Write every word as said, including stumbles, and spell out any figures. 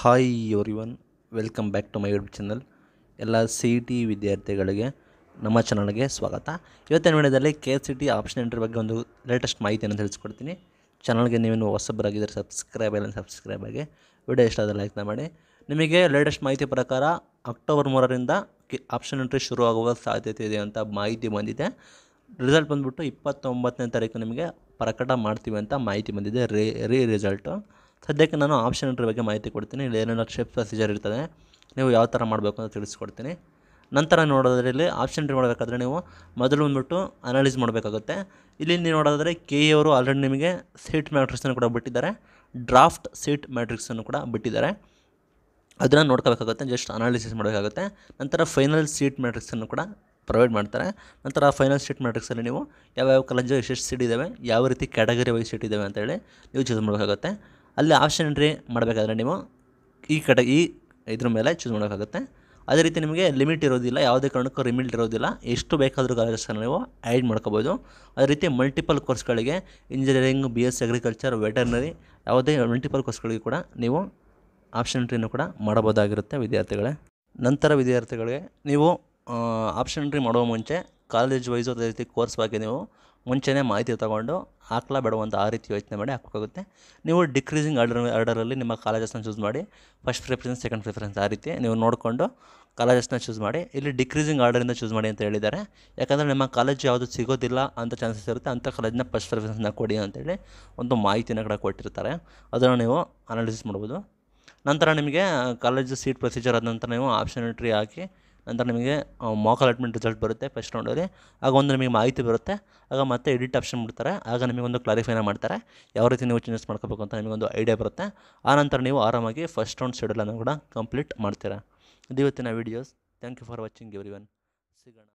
Hi everyone, welcome back to my YouTube channel. ಎಲ್ಲ C E T ವಿದ್ಯಾರ್ಥಿಗಳಿಗೆ ನಮ್ಮ ಚಾನಲ್ಗೆ ಸ್ವಾಗತ. ಇವತ್ತಿನ ವಿಡಿಯೋದಲ್ಲಿ K C T option entry ಬಗ್ಗೆ ಒಂದು ಲೇಟೆಸ್ಟ್ ಮಾಹಿತಿಯನ್ನು ತಿಳಿಸ್ಕೊಡ್ತೀನಿ. ಚಾನಲ್ಗೆ ನೀವೇನು ಹೊಸಬರಾಗಿದ್ದರೆ ಸಬ್ಸ್ಕ್ರೈಬ್ ಇಲ್ಲ ಸಬ್ಸ್ಕ್ರೈಬ್ ಆಗಿ, ವಿಡಿಯೋ ಇಷ್ಟ ಆದರೆ ಲೈಕ್ನ ಮಾಡಿ. ನಿಮಗೆ ಲೇಟೆಸ್ಟ್ ಮಾಹಿತಿ ಪ್ರಕಾರ ಅಕ್ಟೋಬರ್ ಮೂರರಿಂದ ಆಪ್ಷನ್ ಎಂಟ್ರಿ ಶುರು ಆಗುವ ಸಾಧ್ಯತೆ ಇದೆ ಅಂತ ಮಾಹಿತಿ ಬಂದಿದೆ. ರಿಸಲ್ಟ್ ಬಂದುಬಿಟ್ಟು ಇಪ್ಪತ್ತೊಂಬತ್ತನೇ ತಾರೀಕು ನಿಮಗೆ ಪ್ರಕಟ ಮಾಡ್ತೀವಿ ಅಂತ ಮಾಹಿತಿ ಬಂದಿದೆ. ರೀ ರೀ ರಿಸಲ್ಟು ಸದ್ಯಕ್ಕೆ ನಾನು ಆಪ್ಷನ್ ಎಂಟ್ರಿ ಬಗ್ಗೆ ಮಾಹಿತಿ ಕೊಡ್ತೀನಿ. ಇಲ್ಲಿ ಏನೆಲ್ಲ ಸ್ಟೆಪ್ ಪ್ರೊಸೀಜರ್ ಇರ್ತದೆ, ನೀವು ಯಾವ ಥರ ಮಾಡಬೇಕು ಅಂತ ತಿಳಿಸ್ಕೊಡ್ತೀನಿ. ನಂತರ ನೋಡೋದ್ರಲ್ಲಿ ಆಪ್ಷನ್ ಎಂಟ್ರಿ ಮಾಡಬೇಕಾದ್ರೆ ನೀವು ಮೊದಲು ಬಂದುಬಿಟ್ಟು ಅನಾಲಿಸ್ ಮಾಡಬೇಕಾಗುತ್ತೆ. ಇಲ್ಲಿ ನೀವು ನೋಡೋದಾದರೆ ಕೆ ಎ ಅವರು ಆಲ್ರೆಡಿ ನಿಮಗೆ ಸೀಟ್ ಮ್ಯಾಟ್ರಿಕ್ಸನ್ನು ಕೂಡ ಬಿಟ್ಟಿದ್ದಾರೆ, ಡ್ರಾಫ್ಟ್ ಸೀಟ್ ಮ್ಯಾಟ್ರಿಕ್ಸನ್ನು ಕೂಡ ಬಿಟ್ಟಿದ್ದಾರೆ. ಅದನ್ನು ನೋಡ್ಕೋಬೇಕಾಗುತ್ತೆ, ಜಸ್ಟ್ ಅನಾಲಿಸಿಸ್ ಮಾಡಬೇಕಾಗುತ್ತೆ. ನಂತರ ಫೈನಲ್ ಸೀಟ್ ಮ್ಯಾಟ್ರಿಕ್ಸನ್ನು ಕೂಡ ಪ್ರೊವೈಡ್ ಮಾಡ್ತಾರೆ. ನಂತರ ಫೈನಲ್ ಸೀಟ್ ಮ್ಯಾಟ್ರಿಕ್ಸಲ್ಲಿ ನೀವು ಯಾವ್ಯಾವ ಕಾಲೇಜು ಎಷ್ಟೆಷ್ಟು ಸೀಟ್ ಇದ್ದಾವೆ, ಯಾವ ರೀತಿ ಕ್ಯಾಟಗರಿ ವೈಸ್ ಸೀಟ್ ಇದ್ದಾವೆ ಅಂತೇಳಿ ನೀವು ಚೂಸ್ ಮಾಡಬೇಕಾಗುತ್ತೆ. ಅಲ್ಲಿ ಆಪ್ಷನ್ ಎಂಟ್ರಿ ಮಾಡಬೇಕಾದ್ರೆ ನೀವು ಈ ಕಡೆ ಈ ಇದ್ರ ಮೇಲೆ ಚೂಸ್ ಮಾಡಬೇಕಾಗುತ್ತೆ. ಅದೇ ರೀತಿ ನಿಮಗೆ ಲಿಮಿಟ್ ಇರೋದಿಲ್ಲ, ಯಾವುದೇ ಕಾರಣಕ್ಕೂ ಲಿಮಿಟ್ ಇರೋದಿಲ್ಲ, ಎಷ್ಟು ಬೇಕಾದರೂ ಕಾಲೇಜಸ್ಸನ್ನು ನೀವು ಆ್ಯಡ್ ಮಾಡ್ಕೋಬೋದು. ಅದೇ ರೀತಿ ಮಲ್ಟಿಪಲ್ ಕೋರ್ಸ್ಗಳಿಗೆ engineering, B S agriculture, veterinary ಯಾವುದೇ ಮಲ್ಟಿಪಲ್ ಕೋರ್ಸ್ಗಳಿಗೆ ಕೂಡ ನೀವು ಆಪ್ಷನ್ ಎಂಟ್ರಿನೂ ಕೂಡ ಮಾಡಬಹುದಾಗಿರುತ್ತೆ ವಿದ್ಯಾರ್ಥಿಗಳೇ. ನಂತರ ವಿದ್ಯಾರ್ಥಿಗಳಿಗೆ ನೀವು ಆಪ್ಷನ್ ಎಂಟ್ರಿ ಮಾಡುವ ಮುಂಚೆ ಕಾಲೇಜ್ ವೈಸು ಅದೇ ರೀತಿ ಕೋರ್ಸ್ ಬಗ್ಗೆ ನೀವು ಮುಂಚೆನೇ ಮಾಹಿತಿ ತೊಗೊಂಡು ಹಾಕ್ಲಾ ಬೇಡವಂತ ಆ ರೀತಿ ಯೋಚನೆ ಮಾಡಿ ಹಾಕಬೇಕಾಗುತ್ತೆ. ನೀವು ಡಿಕ್ರೀಸಿಂಗ್ ಆರ್ಡರ್ ಆರ್ಡರಲ್ಲಿ ನಿಮ್ಮ ಕಾಲೇಜಸ್ನ ಚೂಸ್ ಮಾಡಿ, ಫಸ್ಟ್ ಪ್ರಿಫರೆನ್ಸ್, ಸೆಕೆಂಡ್ ಪ್ರಿಫರೆನ್ಸ್ ಆ ರೀತಿ ನೀವು ನೋಡಿಕೊಂಡು ಕಾಲೇಜಸ್ನ ಚೂಸ್ ಮಾಡಿ. ಇಲ್ಲಿ ಡಿಕ್ರೀಸಿಂಗ್ ಆರ್ಡರಿಂದ ಚೂಸ್ ಮಾಡಿ ಅಂತ ಹೇಳಿದ್ದಾರೆ. ಯಾಕಂದರೆ ನಿಮ್ಮ ಕಾಲೇಜ್ ಯಾವುದು ಸಿಗೋದಿಲ್ಲ ಅಂತ ಚಾನ್ಸಸ್ ಇರುತ್ತೆ, ಅಂಥ ಕಾಲೇಜನ್ನ ಫಸ್ಟ್ ಪ್ರಿಫರೆನ್ಸ್ನ ಕೊಡಿ ಅಂತೇಳಿ ಒಂದು ಮಾಹಿತಿನ ಕೂಡ ಕೊಟ್ಟಿರ್ತಾರೆ. ಅದನ್ನು ನೀವು ಅನಾಲಿಸಿಸ್ ಮಾಡ್ಬೋದು. ನಂತರ ನಿಮಗೆ ಕಾಲೇಜು ಸೀಟ್ ಪ್ರೊಸೀಜರ್ ಆದ ನಂತರ ನೀವು ಆಪ್ಷನ್ ಎಂಟ್ರಿ ಹಾಕಿ ನಂತರ ನಿಮಗೆ ಮಾಕ್ ಅಲಾಟ್ಮೆಂಟ್ ರಿಸಲ್ಟ್ ಬರುತ್ತೆ ಫಸ್ಟ್ ರೌಂಡಲ್ಲಿ. ಆಗ ಒಂದು ನಿಮಗೆ ಮಾಹಿತಿ ಬರುತ್ತೆ. ಆಗ ಮತ್ತೆ ಎಡಿಟ್ ಆಪ್ಷನ್ ಬಿಡ್ತಾರೆ. ಆಗ ನಿಮಗೊಂದು ಕ್ಲಾರಿಫೈನ ಮಾಡ್ತಾರೆ, ಯಾವ ರೀತಿ ನೀವು ಚೇಂಜಸ್ ಮಾಡ್ಕೋಬೇಕು ಅಂತ ನಿಮಗೊಂದು ಐಡಿಯಾ ಬರುತ್ತೆ. ಆ ನಂತರ ನೀವು ಆರಾಮಾಗಿ ಫಸ್ಟ್ ರೌಂಡ್ ಶೆಡ್ಯೂಲನ್ನು ಕೂಡ ಕಂಪ್ಲೀಟ್ ಮಾಡ್ತೀರಾ. ಇದು ಇವತ್ತಿನ videos. Thank you for watching everyone. ಸಿಗೋಣ.